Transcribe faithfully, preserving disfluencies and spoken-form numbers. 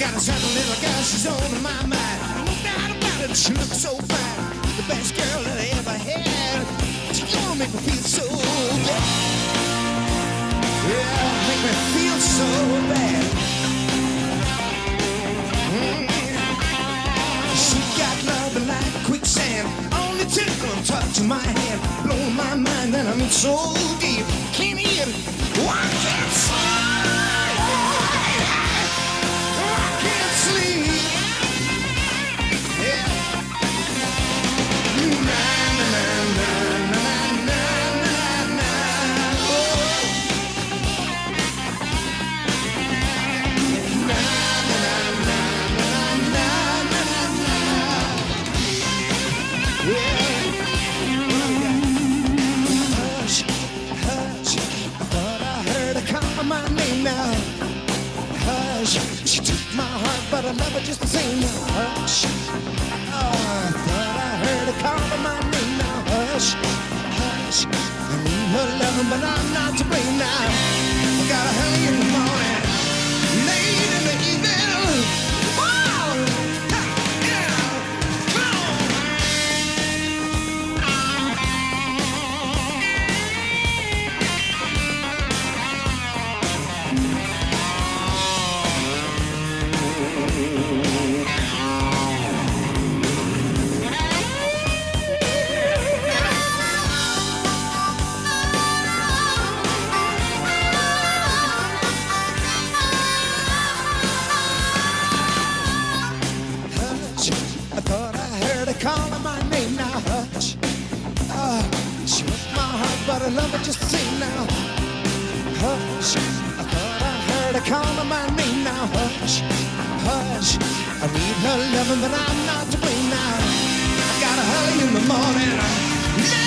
got a certain little girl, she's on my mind. No doubt about it, she looks so fine. The best girl that I ever had. She gonna make me feel so bad. Yeah, make me feel so bad. Mm. She got love like quicksand. Only tickle and touch my hand. Blow my mind and I'm in so deep. Can't hear it. Oh, I can't sleep. Oh, I can't sleep. Yeah. Na na na na na na na na. Oh. Na na na na na na na na. Yeah. Hush, hush. I thought I heard her call my name now. Hush, she took my heart, but I love her just the same now. Hush, oh, I thought I heard her call my name now. Hush, hush, I need her loving, but I'm not to blame now. I got her early in the morning, late in the evening. Oh, ha, yeah, come on. I thought I heard her calling my name now. Hush, oh, she broke my heart, but I love her just the same now. Hush, I thought I heard her calling my name now. Hush, hush, I need her loving, but I'm not to blame now. I got her early in the morning.